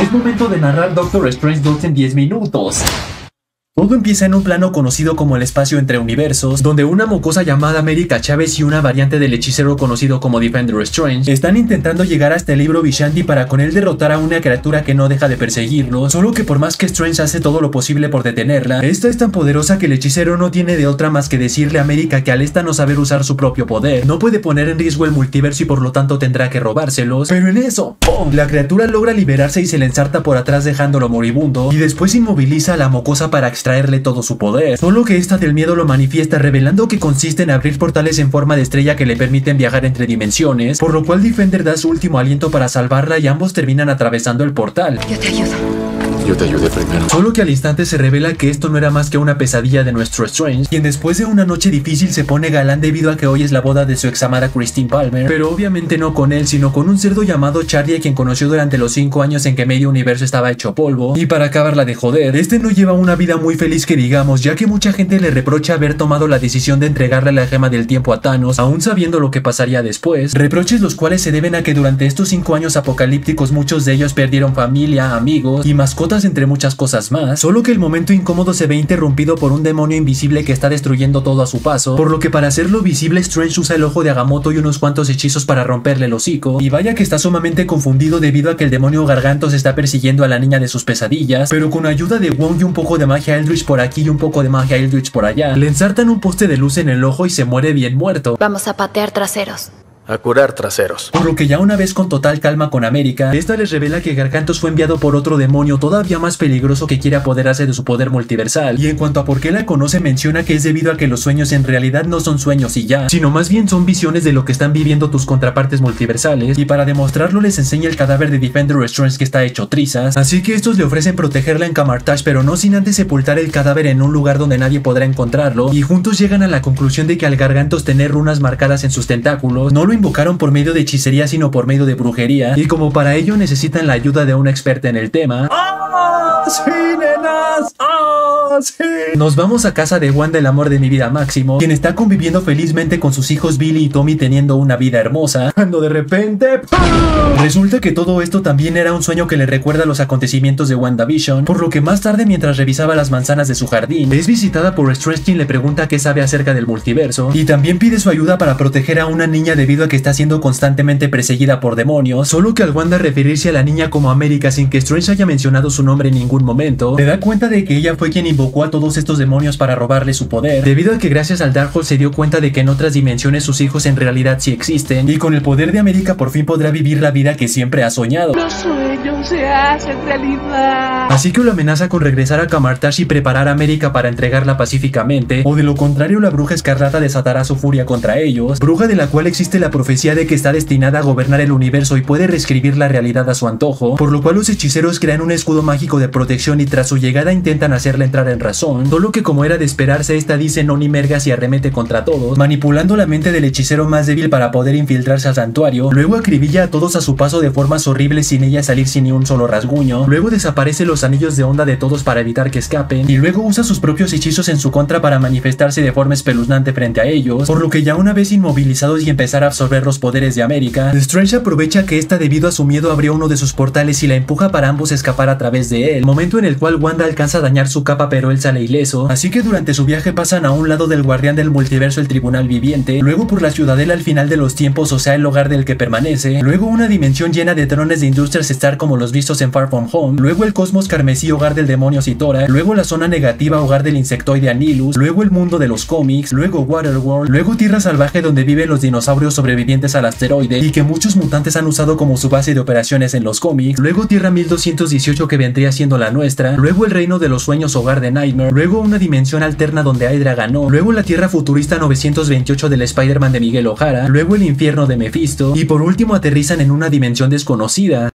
Es momento de narrar Doctor Strange 2 en 10 minutos. Todo empieza en un plano conocido como el espacio entre universos, donde una mocosa llamada América Chávez y una variante del hechicero conocido como Defender Strange están intentando llegar hasta el libro Vishanti para con él derrotar a una criatura que no deja de perseguirlos, solo que por más que Strange hace todo lo posible por detenerla, esta es tan poderosa que el hechicero no tiene de otra más que decirle a América que al esta no saber usar su propio poder, no puede poner en riesgo el multiverso y por lo tanto tendrá que robárselos, pero en eso, ¡pum!, la criatura logra liberarse y se le ensarta por atrás dejándolo moribundo, y después inmoviliza a la mocosa para extraerle todo su poder, solo que esta del miedo lo manifiesta revelando que consiste en abrir portales en forma de estrella que le permiten viajar entre dimensiones, por lo cual Defender da su último aliento para salvarla y ambos terminan atravesando el portal. Yo te ayudo. Yo te ayudé primero. Solo que al instante se revela que esto no era más que una pesadilla de nuestro Strange, quien después de una noche difícil se pone galán debido a que hoy es la boda de su ex amada Christine Palmer, pero obviamente no con él, sino con un cerdo llamado Charlie, a quien conoció durante los 5 años en que medio universo estaba hecho polvo, y para acabarla de joder, este no lleva una vida muy feliz que digamos, ya que mucha gente le reprocha haber tomado la decisión de entregarle la gema del tiempo a Thanos, aún sabiendo lo que pasaría después, reproches los cuales se deben a que durante estos 5 años apocalípticos muchos de ellos perdieron familia, amigos y mascotas entre muchas cosas más, solo que el momento incómodo se ve interrumpido por un demonio invisible que está destruyendo todo a su paso, por lo que para hacerlo visible Strange usa el ojo de Agamotto y unos cuantos hechizos para romperle el hocico, y vaya que está sumamente confundido debido a que el demonio Gargantos está persiguiendo a la niña de sus pesadillas, pero con ayuda de Wong y un poco de magia Eldritch por aquí y un poco de magia Eldritch por allá, le ensartan un poste de luz en el ojo y se muere bien muerto. Vamos a patear traseros. A curar traseros. Por lo que ya una vez con total calma con América, esta les revela que Gargantos fue enviado por otro demonio todavía más peligroso que quiere apoderarse de su poder multiversal, y en cuanto a por qué la conoce menciona que es debido a que los sueños en realidad no son sueños y ya, sino más bien son visiones de lo que están viviendo tus contrapartes multiversales, y para demostrarlo les enseña el cadáver de Defender Strange que está hecho trizas, así que estos le ofrecen protegerla en Camartage, pero no sin antes sepultar el cadáver en un lugar donde nadie podrá encontrarlo, y juntos llegan a la conclusión de que al Gargantos tener runas marcadas en sus tentáculos, no lo invocaron por medio de hechicería sino por medio de brujería, y como para ello necesitan la ayuda de una experta en el tema. ¡Ah, sí, nenas! ¡Ah, sí! Nos vamos a casa de Wanda, el amor de mi vida Máximo, quien está conviviendo felizmente con sus hijos Billy y Tommy teniendo una vida hermosa, cuando de repente ¡pum!, resulta que todo esto también era un sueño que le recuerda los acontecimientos de WandaVision, por lo que más tarde, mientras revisaba las manzanas de su jardín, es visitada por Strange, quien le pregunta qué sabe acerca del multiverso, y también pide su ayuda para proteger a una niña debido a que está siendo constantemente perseguida por demonios, solo que al Wanda referirse a la niña como América sin que Strange haya mencionado su nombre en ningún momento, se da cuenta de que ella fue quien invocó a todos estos demonios para robarle su poder, debido a que gracias al Darkhold se dio cuenta de que en otras dimensiones sus hijos en realidad sí existen, y con el poder de América por fin podrá vivir la vida que siempre ha soñado. Los sueños se hacen realidad. Así que lo amenaza con regresar a Camartage y preparar a América para entregarla pacíficamente, o de lo contrario la bruja escarlata desatará su furia contra ellos, bruja de la cual existe la profecía de que está destinada a gobernar el universo y puede reescribir la realidad a su antojo, por lo cual los hechiceros crean un escudo mágico de protección y tras su llegada intentan hacerla entrar en razón, solo que como era de esperarse esta dice no ni mergas y arremete contra todos, manipulando la mente del hechicero más débil para poder infiltrarse al santuario, luego acribilla a todos a su paso de formas horribles sin ella salir sin ni un solo rasguño, luego desaparece los anillos de onda de todos para evitar que escapen, y luego usa sus propios hechizos en su contra para manifestarse de forma espeluznante frente a ellos, por lo que ya una vez inmovilizados y empezar a absorber los poderes de América, Strange aprovecha que esta debido a su miedo abrió uno de sus portales y la empuja para ambos escapar a través de él, momento en el cual Wanda alcanza a dañar su capa pero él sale ileso, así que durante su viaje pasan a un lado del guardián del multiverso, el tribunal viviente, luego por la ciudadela al final de los tiempos, o sea el hogar del que permanece, luego una dimensión llena de drones de Industrias Star como los vistos en Far From Home, luego el cosmos carmesí, hogar del demonio Citora, luego la zona negativa, hogar del insectoide Anilus, luego el mundo de los cómics, luego Waterworld, luego tierra salvaje donde viven los dinosaurios sobrevivientes al asteroide y que muchos mutantes han usado como su base de operaciones en los cómics, luego Tierra 1218 que vendría siendo la nuestra, luego el reino de los sueños, hogar de Nightmare, luego una dimensión alterna donde Hydra ganó, luego la Tierra futurista 928 del Spider-Man de Miguel O'Hara, luego el infierno de Mephisto y por último aterrizan en una dimensión desconocida.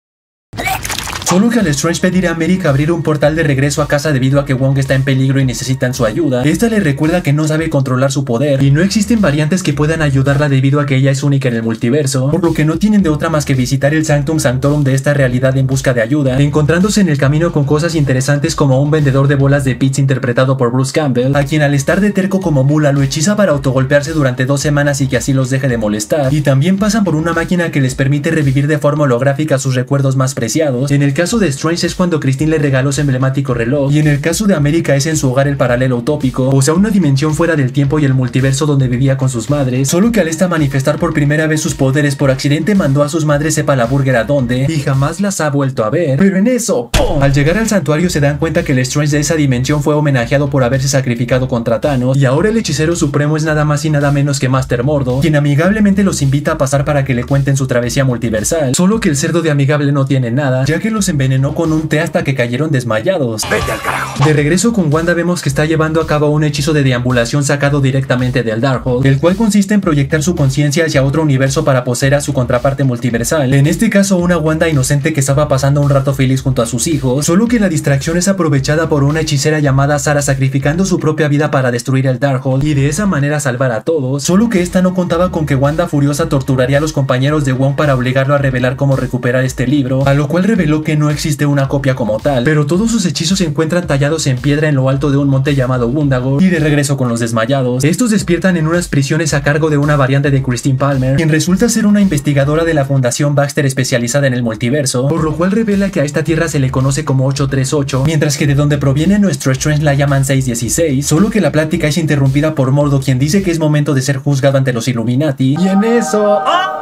Solo que al Strange pedir a América abrir un portal de regreso a casa debido a que Wong está en peligro y necesitan su ayuda, esta le recuerda que no sabe controlar su poder y no existen variantes que puedan ayudarla debido a que ella es única en el multiverso, por lo que no tienen de otra más que visitar el Sanctum Sanctorum de esta realidad en busca de ayuda, encontrándose en el camino con cosas interesantes como un vendedor de bolas de pizza interpretado por Bruce Campbell, a quien al estar de terco como mula lo hechiza para autogolpearse durante 2 semanas y que así los deje de molestar, y también pasan por una máquina que les permite revivir de forma holográfica sus recuerdos más preciados, en el caso de Strange es cuando Christine le regaló su emblemático reloj, y en el caso de América es en su hogar el paralelo utópico, o sea una dimensión fuera del tiempo y el multiverso donde vivía con sus madres, solo que al esta manifestar por primera vez sus poderes por accidente mandó a sus madres sepa la burger a dónde, y jamás las ha vuelto a ver. Pero en eso, ¡pum! Al llegar al santuario se dan cuenta que el Strange de esa dimensión fue homenajeado por haberse sacrificado contra Thanos, y ahora el hechicero supremo es nada más y nada menos que Master Mordo, quien amigablemente los invita a pasar para que le cuenten su travesía multiversal, solo que el cerdo de amigable no tiene nada, ya que los envenenó con un té hasta que cayeron desmayados. Vete al carajo. De regreso con Wanda vemos que está llevando a cabo un hechizo de deambulación sacado directamente del Darkhold, el cual consiste en proyectar su conciencia hacia otro universo para poseer a su contraparte multiversal, en este caso una Wanda inocente que estaba pasando un rato feliz junto a sus hijos, solo que la distracción es aprovechada por una hechicera llamada Sara sacrificando su propia vida para destruir el Darkhold y de esa manera salvar a todos, solo que esta no contaba con que Wanda furiosa torturaría a los compañeros de Wong para obligarlo a revelar cómo recuperar este libro, a lo cual reveló que no existe una copia como tal, pero todos sus hechizos se encuentran tallados en piedra en lo alto de un monte llamado Wundagore. Y de regreso con los desmayados, estos despiertan en unas prisiones a cargo de una variante de Christine Palmer, quien resulta ser una investigadora de la Fundación Baxter especializada en el multiverso, por lo cual revela que a esta tierra se le conoce como 838, mientras que de donde proviene nuestro Strange la llaman 616, solo que la plática es interrumpida por Mordo, quien dice que es momento de ser juzgado ante los Illuminati, y en eso...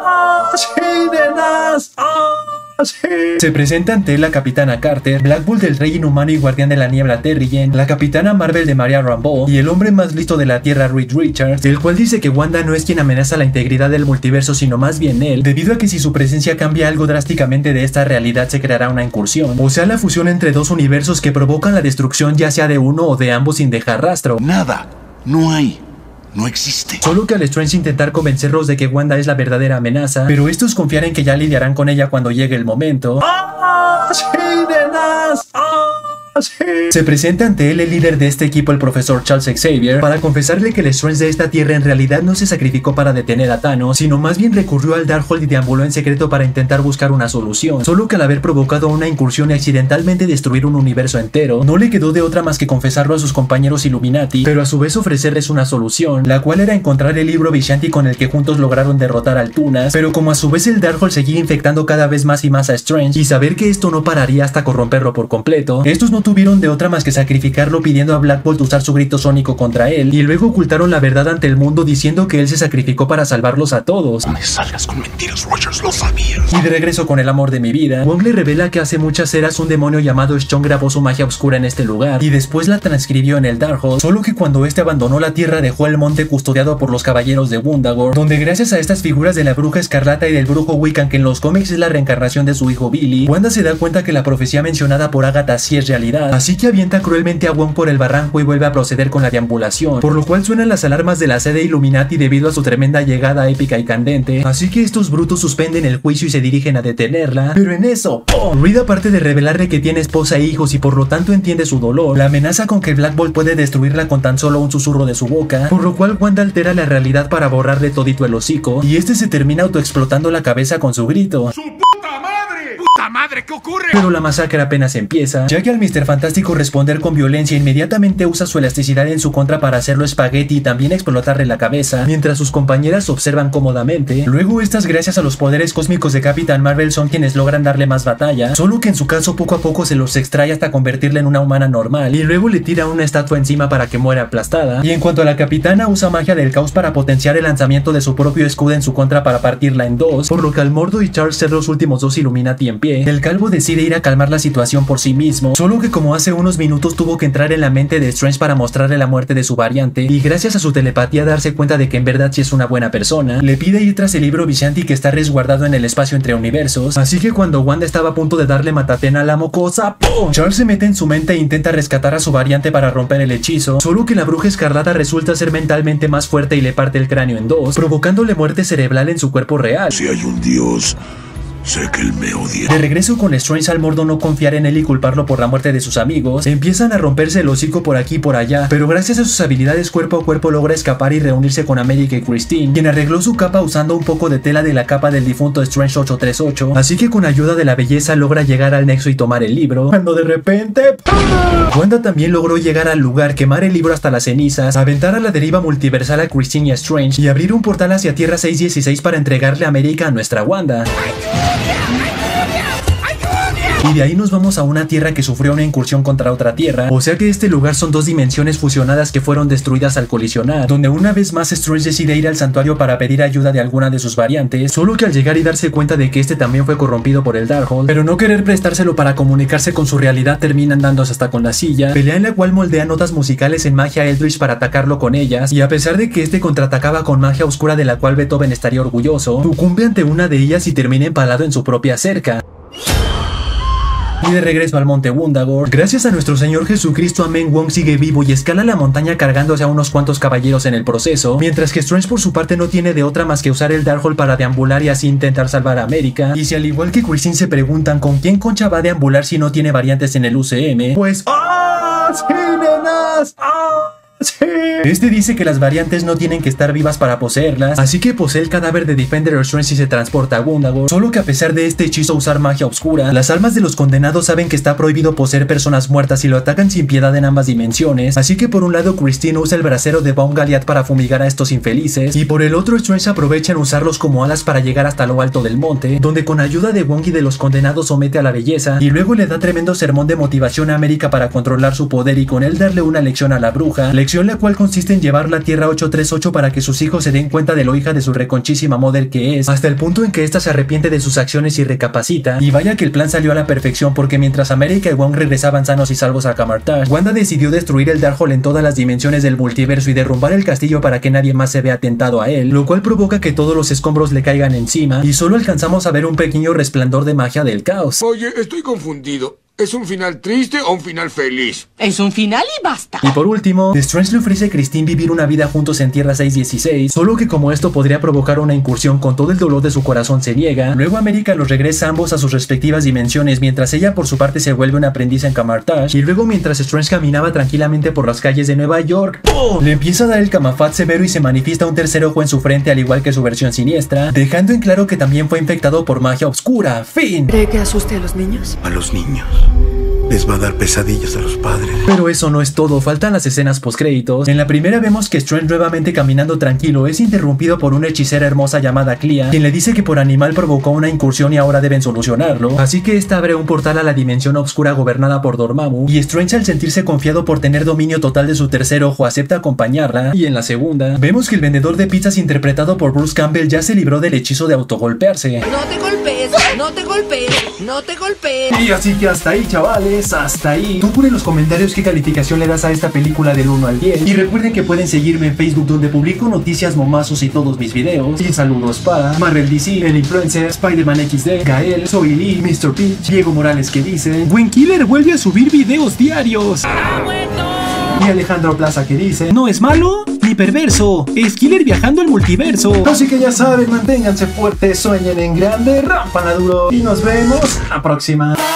se presenta ante él la Capitana Carter, Black Bolt del Rey Inhumano y Guardián de la Niebla Terrigen, la Capitana Marvel de Maria Rambeau y el hombre más listo de la Tierra Reed Richards, el cual dice que Wanda no es quien amenaza la integridad del multiverso sino más bien él, debido a que si su presencia cambia algo drásticamente de esta realidad se creará una incursión, o sea la fusión entre dos universos que provocan la destrucción ya sea de uno o de ambos sin dejar rastro. Nada, no hay. No existe. Solo que al Strange intentar convencerlos de que Wanda es la verdadera amenaza, pero estos confiar en que ya lidiarán con ella cuando llegue el momento. Se presenta ante él el líder de este equipo, el profesor Charles Xavier, para confesarle que el Strange de esta tierra en realidad no se sacrificó para detener a Thanos, sino más bien recurrió al Darkhold y deambuló en secreto para intentar buscar una solución, solo que al haber provocado una incursión y accidentalmente destruir un universo entero, no le quedó de otra más que confesarlo a sus compañeros Illuminati, pero a su vez ofrecerles una solución, la cual era encontrar el libro Vishanti con el que juntos lograron derrotar al Tunas, pero como a su vez el Darkhold seguía infectando cada vez más y más a Strange, y saber que esto no pararía hasta corromperlo por completo, estos no tuvieron de otra más que sacrificarlo pidiendo a Black Bolt usar su grito sónico contra él, y luego ocultaron la verdad ante el mundo diciendo que él se sacrificó para salvarlos a todos. No me salgas con mentiras, Rogers, lo sabías. Y de regreso con el amor de mi vida, Wong le revela que hace muchas eras un demonio llamado Strong grabó su magia oscura en este lugar, y después la transcribió en el Darkhold, solo que cuando este abandonó la tierra dejó el monte custodiado por los caballeros de Wundagore, donde gracias a estas figuras de la bruja escarlata y del brujo Wiccan, que en los cómics es la reencarnación de su hijo Billy, Wanda se da cuenta que la profecía mencionada por Agatha sí es realidad, así que avienta cruelmente a Wong por el barranco y vuelve a proceder con la deambulación, por lo cual suenan las alarmas de la sede Illuminati debido a su tremenda llegada épica y candente, así que estos brutos suspenden el juicio y se dirigen a detenerla, pero en eso, ¡pum! Reed, aparte de revelarle que tiene esposa e hijos y por lo tanto entiende su dolor, la amenaza con que Black Bolt puede destruirla con tan solo un susurro de su boca, por lo cual Wanda altera la realidad para borrarle todito el hocico, y este se termina autoexplotando la cabeza con su grito. ¡Su puta madre! ¡Puta madre! ¿Qué ocurre? Pero la masacre apenas empieza, ya que al Mr. Fantástico responder con violencia inmediatamente usa su elasticidad en su contra para hacerlo espagueti y también explotarle la cabeza, mientras sus compañeras observan cómodamente. Luego estas, gracias a los poderes cósmicos de Capitán Marvel, son quienes logran darle más batalla, solo que en su caso poco a poco se los extrae hasta convertirla en una humana normal, y luego le tira una estatua encima para que muera aplastada. Y en cuanto a la Capitana, usa magia del caos para potenciar el lanzamiento de su propio escudo en su contra para partirla en dos, por lo que al Mordo y Charles ser los últimos dos Illuminati en pie, el Calvo decide ir a calmar la situación por sí mismo, solo que como hace unos minutos tuvo que entrar en la mente de Strange para mostrarle la muerte de su variante, y gracias a su telepatía darse cuenta de que en verdad sí es una buena persona, le pide ir tras el libro Vishanti que está resguardado en el espacio entre universos, así que cuando Wanda estaba a punto de darle matatena a la mocosa, ¡pum!, Charles se mete en su mente e intenta rescatar a su variante para romper el hechizo, solo que la bruja escarlata resulta ser mentalmente más fuerte y le parte el cráneo en dos, provocándole muerte cerebral en su cuerpo real. Si hay un dios, sé que él me odia. De regreso con Strange, al Mordo no confiar en él y culparlo por la muerte de sus amigos, empiezan a romperse el hocico por aquí y por allá, pero gracias a sus habilidades cuerpo a cuerpo logra escapar y reunirse con América y Christine, quien arregló su capa usando un poco de tela de la capa del difunto Strange 838, así que con ayuda de la belleza logra llegar al nexo y tomar el libro, cuando de repente ¡pum! Wanda también logró llegar al lugar, quemar el libro hasta las cenizas, aventar a la deriva multiversal a Christine y a Strange, y abrir un portal hacia Tierra 616 para entregarle a América a nuestra Wanda. y de ahí nos vamos a una tierra que sufrió una incursión contra otra tierra, o sea que este lugar son dos dimensiones fusionadas que fueron destruidas al colisionar, donde una vez más Strange decide ir al santuario para pedir ayuda de alguna de sus variantes, solo que al llegar y darse cuenta de que este también fue corrompido por el Darkhold, pero no querer prestárselo para comunicarse con su realidad, terminan dándose hasta con la silla, pelea en la cual moldea notas musicales en magia Eldritch para atacarlo con ellas, y a pesar de que este contraatacaba con magia oscura de la cual Beethoven estaría orgulloso, sucumbe ante una de ellas y termina empalado en su propia cerca. Y de regreso al monte Wundagore, gracias a nuestro Señor Jesucristo, Amén, Wong sigue vivo y escala la montaña cargándose a unos cuantos caballeros en el proceso, mientras que Strange por su parte no tiene de otra más que usar el Darkhold para deambular y así intentar salvar a América. Y si al igual que Christine se preguntan con quién concha va a deambular si no tiene variantes en el UCM, pues ¡ah! ¡Sí, nenas! ¡Ah! Sí. Este dice que las variantes no tienen que estar vivas para poseerlas, así que posee el cadáver de Defender Strange y se transporta a Wundagore, solo que a pesar de este hechizo usar magia oscura, las almas de los condenados saben que está prohibido poseer personas muertas y lo atacan sin piedad en ambas dimensiones, así que por un lado Christine usa el brasero de Baum-Galiad para fumigar a estos infelices, y por el otro Strange aprovecha en usarlos como alas para llegar hasta lo alto del monte, donde con ayuda de Wong y de los condenados somete a la belleza, y luego le da tremendo sermón de motivación a América para controlar su poder y con él darle una lección a la bruja, la cual consiste en llevarla a Tierra 838 para que sus hijos se den cuenta de lo hija de su reconchísima mother que es, hasta el punto en que ésta se arrepiente de sus acciones y recapacita, y vaya que el plan salió a la perfección porque mientras América y Wong regresaban sanos y salvos a Camartage, Wanda decidió destruir el Darkhold en todas las dimensiones del multiverso y derrumbar el castillo para que nadie más se vea atentado a él, lo cual provoca que todos los escombros le caigan encima, y solo alcanzamos a ver un pequeño resplandor de magia del caos. Oye, estoy confundido. ¿Es un final triste o un final feliz? Es un final y basta. Y por último, Strange le ofrece a Christine vivir una vida juntos en Tierra 616, solo que como esto podría provocar una incursión con todo el dolor de su corazón se niega. Luego América los regresa ambos a sus respectivas dimensiones, mientras ella por su parte se vuelve una aprendiz en Camartage, y luego mientras Strange caminaba tranquilamente por las calles de Nueva York, ¡oh!, le empieza a dar el camafat severo y se manifiesta un tercer ojo en su frente al igual que su versión siniestra, dejando en claro que también fue infectado por magia oscura. Fin. ¿Cree que asuste a los niños? A los niños les va a dar pesadillas a los padres. Pero eso no es todo, faltan las escenas postcréditos. En la primera vemos que Strange, nuevamente caminando tranquilo, es interrumpido por una hechicera hermosa llamada Clea, quien le dice que por animal provocó una incursión y ahora deben solucionarlo, así que esta abre un portal a la dimensión oscura gobernada por Dormammu, y Strange, al sentirse confiado por tener dominio total de su tercer ojo, acepta acompañarla. Y en la segunda, vemos que el vendedor de pizzas interpretado por Bruce Campbell ya se libró del hechizo de autogolpearse. No te golpees, no te golpees, no te golpees. Y así que hasta ahí, chavales, hasta ahí. Tú pon en los comentarios qué calificación le das a esta película del 1 al 10. Y recuerden que pueden seguirme en Facebook, donde publico noticias, momazos y todos mis videos. Y saludos para Marvel DC, el influencer, Spider-Man XD, Gael, Zoe Lee, Mr. Peach, Diego Morales que dice Gwenkiller vuelve a subir videos diarios. Y Alejandro Plaza que dice no es malo ni perverso, es Killer viajando al multiverso. Así que ya saben, manténganse fuertes, sueñen en grande, rampan a duro y nos vemos la próxima.